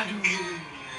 Aduh.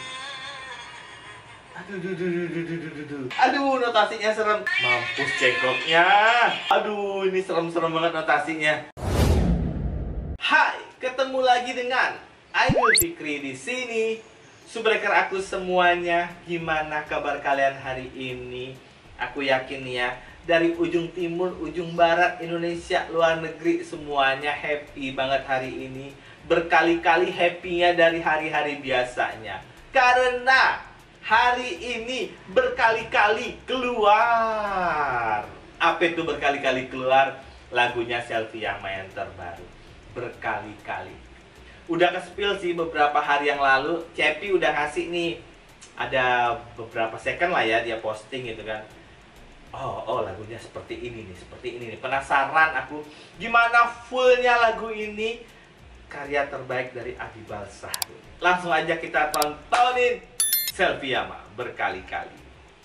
Aduh, notasinya serem. Mampus cengkoknya. Aduh, ini serem-serem banget notasinya. Hai, ketemu lagi dengan Ainul Fikri di sini. Subscriber aku semuanya, gimana kabar kalian hari ini? Aku yakin ya, dari ujung timur, ujung barat, Indonesia, luar negeri, semuanya happy banget hari ini. Berkali-kali happy-nya dari hari-hari biasanya. Karena hari ini berkali-kali keluar. Apa itu berkali-kali keluar? Lagunya Selviama yang terbaru. Berkali-kali. Udah ke-spill sih beberapa hari yang lalu. Cepi udah ngasih nih, ada beberapa second lah ya dia posting gitu kan. Oh lagunya seperti ini nih. Penasaran aku gimana fullnya lagu ini, karya terbaik dari Adi Balsah. Langsung aja kita tontonin Selviama berkali-kali.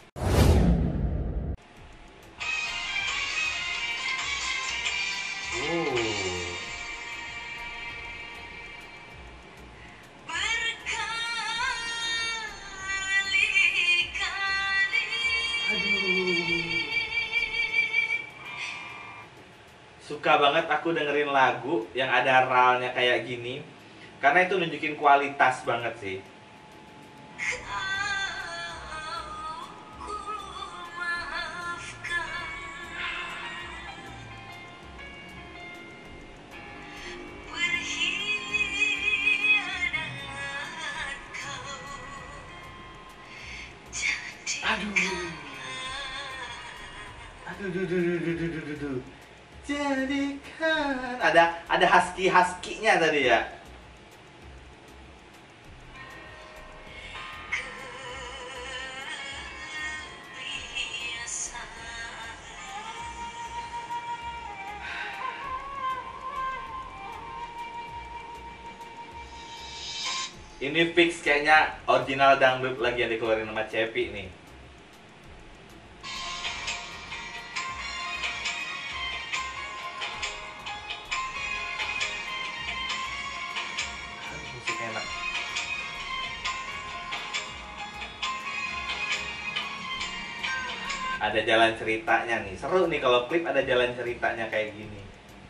Suka banget aku dengerin lagu yang ada ralnya kayak gini, karena itu nunjukin kualitas banget sih. Aduh. Jadikan ada husky-nya tadi ya. Ini fix kayaknya original dangdut lagi yang dikeluarin sama Cepi nih. Musik enak. Ada jalan ceritanya nih. Seru nih kalau klip ada jalan ceritanya kayak gini.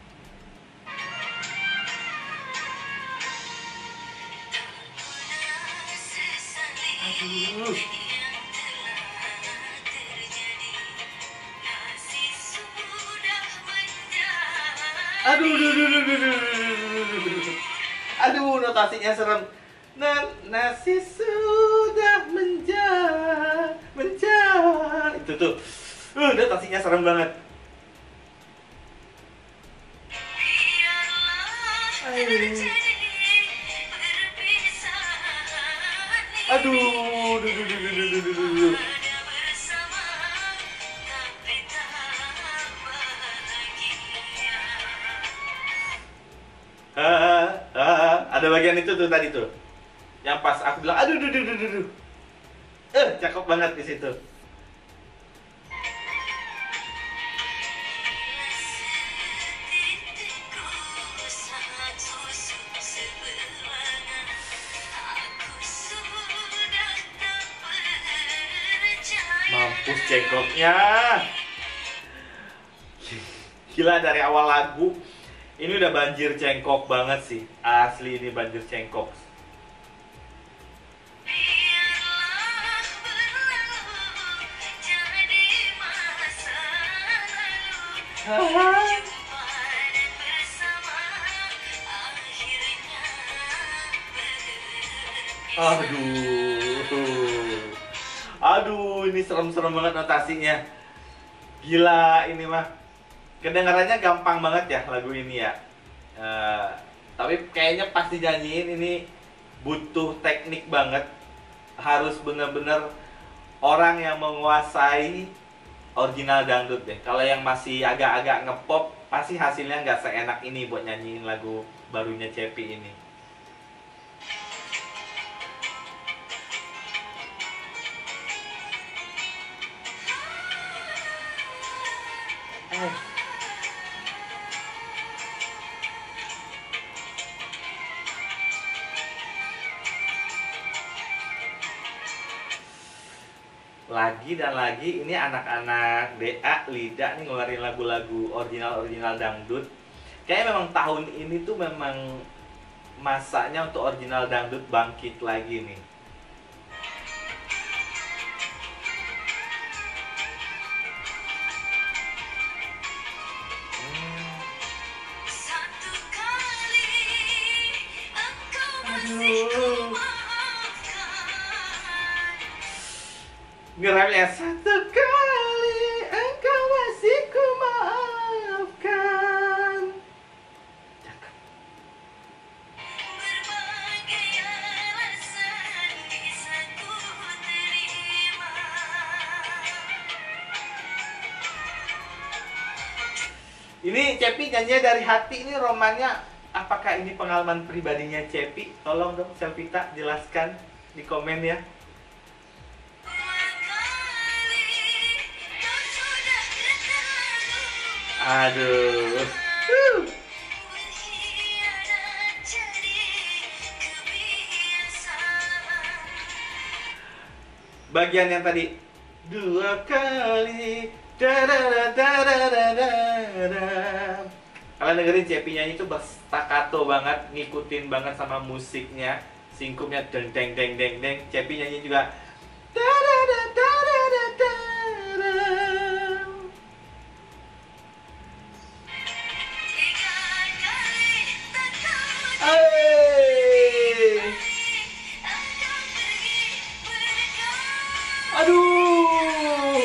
Aduh, notasinya serem. Nasi sudah menjar. Itu tuh. Notasinya serem banget. Aduh. Ada bagian itu tuh tadi tuh, yang pas aku bilang aduh. Cakep banget di situ. Mampus cengkoknya. Gila, dari awal lagu ini udah banjir cengkok banget sih. Asli ini banjir cengkok. Aduh, ini serem-serem banget notasinya. Gila, ini mah kedengarannya gampang banget ya lagu ini ya. Tapi kayaknya pas dinyanyiin ini butuh teknik banget. Harus bener-bener orang yang menguasai original dangdut deh. Kalau yang masih agak-agak ngepop, pasti hasilnya nggak seenak ini buat nyanyiin lagu barunya Cepi ini. lagi dan lagi. Ini anak-anak DA Lida nih ngeluarin lagu-lagu original dangdut. Kayaknya memang tahun ini tuh memang masanya untuk original dangdut bangkit lagi nih. Ngeremnya satu kali engkau masih ku maafkan. Cakep. Ini Cepi nyanyi dari hati, ini romannya. Apakah ini pengalaman pribadinya Cepi? Tolong dong Selvita jelaskan di komen ya. Aduh. Bagian yang tadi dua kali kalian dengerin Cepi nyanyi itu staccato banget, ngikutin banget sama musiknya, singkupnya deng deng deng deng deng. Cepi nyanyi juga aduh.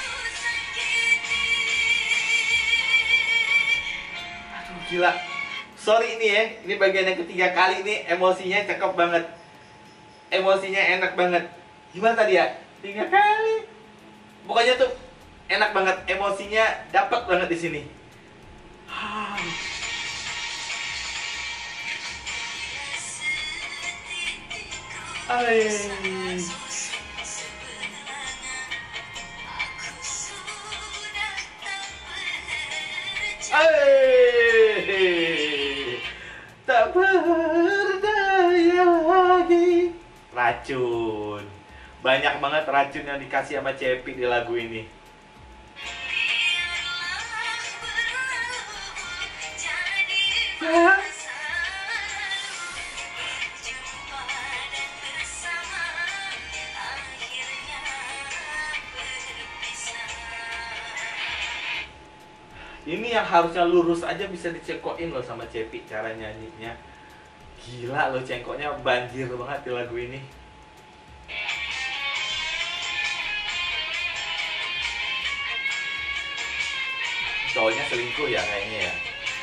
Aduh gila. Sorry ini ya, ini bagian yang ketiga kali nih, emosinya cakep banget. Emosinya enak banget. Gimana tadi ya? 3 kali. Pokoknya tuh enak banget, emosinya dapat banget di sini. Tak berdaya lagi. Racun. Banyak banget racun yang dikasih sama Cepi di lagu ini. Ini yang harusnya lurus aja bisa dicekokin loh sama Cepi cara nyanyinya. Gila loh, cengkoknya banjir banget di lagu ini. Cowoknya selingkuh ya kayaknya ya.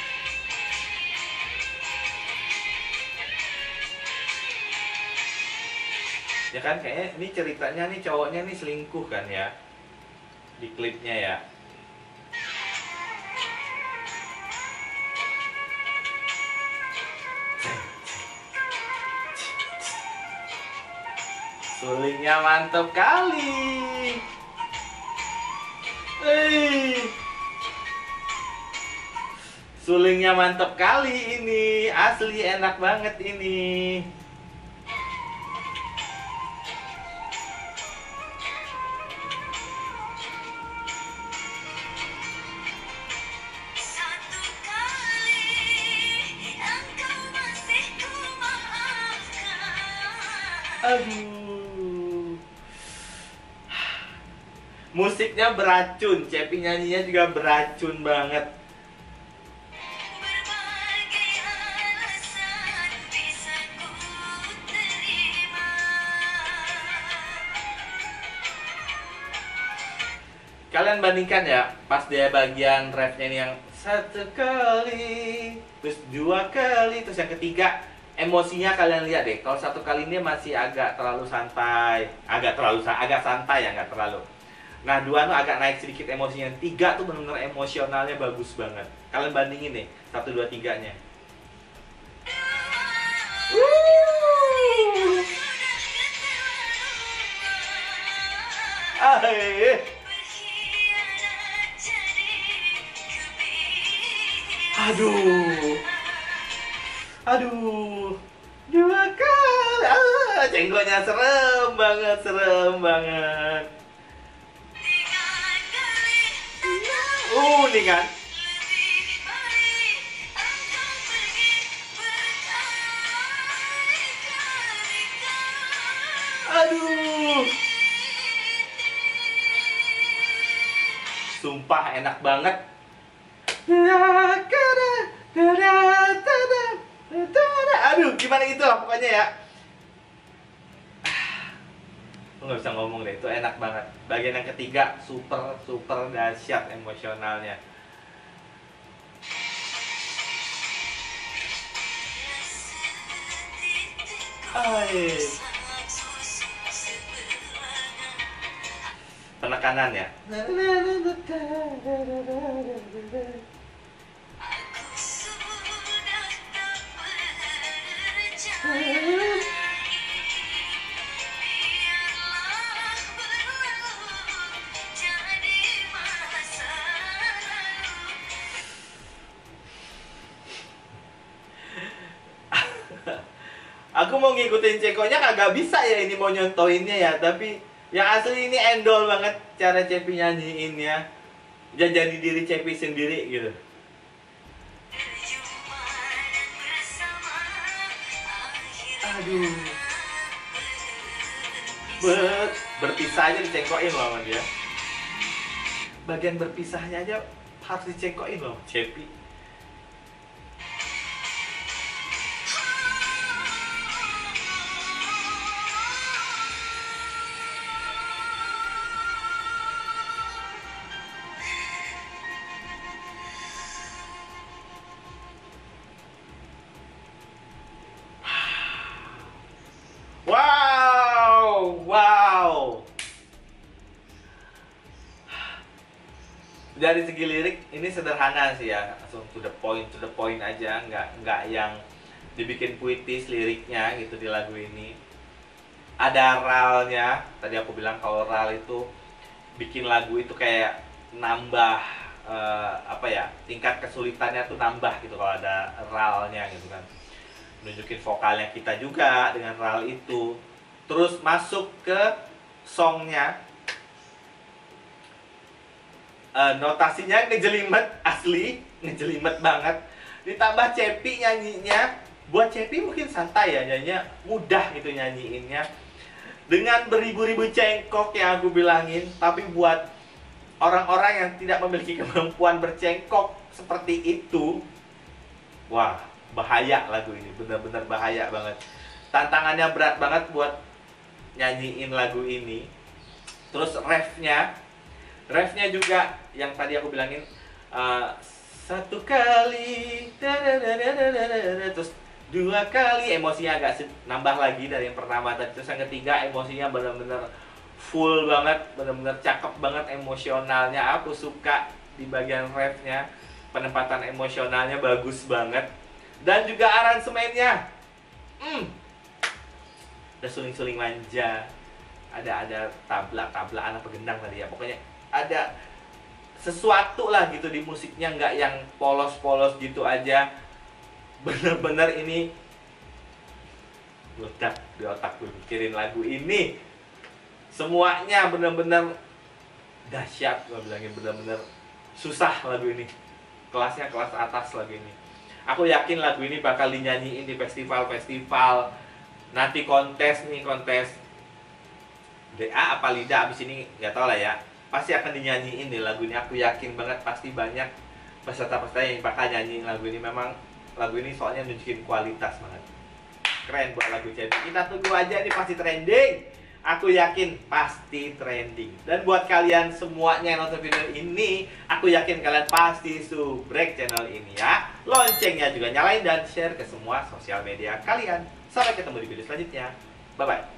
Ya kan kayaknya ini ceritanya nih cowoknya nih selingkuh kan ya. Di klipnya ya. Sulingnya mantap kali. Sulingnya mantap kali ini. Asli enak banget ini. Aduh. Musiknya beracun, Cepi nyanyinya juga beracun banget. Kalian bandingkan ya, pas dia bagian refnya ini yang satu kali, terus 2 kali, terus yang ketiga emosinya kalian lihat deh. Kalau 1 kali ini masih agak terlalu santai, agak santai ya, nggak terlalu. Nah 2 tuh agak naik sedikit emosinya. 3 tuh benar-benar emosionalnya bagus banget. Kalian bandingin deh 1, 2, 3-nya. Aduh, 2 kali. Cenggoknya serem banget. Ini kan. Aduh. Sumpah enak banget. Aduh, gimana itu lah pokoknya ya. Nggak bisa ngomong deh, itu enak banget. Bagian yang ketiga super dahsyat emosionalnya. Penekanan ya. Aku mau ngikutin Cekonya kagak bisa ya, ini mau nyontoinnya ya. Tapi yang asli ini endol banget cara Cepi nyanyiinnya. Dia jadi diri Cepi sendiri gitu. Aduh. Berpisah aja dicekoin loh sama dia. Bagian berpisahnya aja harus dicekoin loh Cepi. Wow. Dari segi lirik ini sederhana sih ya, langsung to the point aja, nggak yang dibikin puitis liriknya gitu di lagu ini. Ada ralnya, tadi aku bilang kalau ral itu bikin lagu itu kayak nambah tingkat kesulitannya tuh nambah gitu kalau ada ralnya gitu kan. Nunjukin vokalnya kita juga dengan ral itu. Terus masuk ke songnya, notasinya ngejelimet asli, ngejelimet banget. Ditambah Cepi nyanyinya, buat Cepi mungkin santai ya nyanyinya, mudah gitu nyanyiinnya. Dengan beribu-ribu cengkok yang aku bilangin, tapi buat orang-orang yang tidak memiliki kemampuan bercengkok seperti itu, wah bahaya lagu ini, benar-benar bahaya banget. Tantangannya berat banget buat nyanyiin lagu ini. Terus refnya juga yang tadi aku bilangin, satu kali, terus dua kali emosinya agak nambah lagi dari yang pertama tadi. Terus yang ketiga emosinya benar-benar full banget, benar-benar cakep banget emosionalnya. Aku suka di bagian refnya, penempatan emosionalnya bagus banget. Dan juga aransemennya, ada suling-suling manja, ada tabla-tablaan apa gendang tadi ya, pokoknya ada sesuatu lah gitu di musiknya, nggak yang polos-polos gitu aja. Bener-bener ini meledak di otak gue mikirin lagu ini. Semuanya bener-bener dahsyat, gue bilangin bener-bener susah lagu ini. Kelasnya kelas atas lagu ini. Aku yakin lagu ini bakal dinyanyiin di festival-festival. Nanti kontes DA apa Lida abis ini nggak tau lah ya. Pasti akan dinyanyiin deh lagu ini. Aku yakin banget pasti banyak peserta-peserta yang bakal nyanyiin lagu ini. Memang lagu ini soalnya nunjukin kualitas banget. Keren buat lagu Cepi. Kita tunggu aja, ini pasti trending. Aku yakin pasti trending. Dan buat kalian semuanya yang nonton video ini, aku yakin kalian pasti subrek channel ini ya. Loncengnya juga nyalain dan share ke semua sosial media kalian. Sampai ketemu di video selanjutnya. Bye-bye.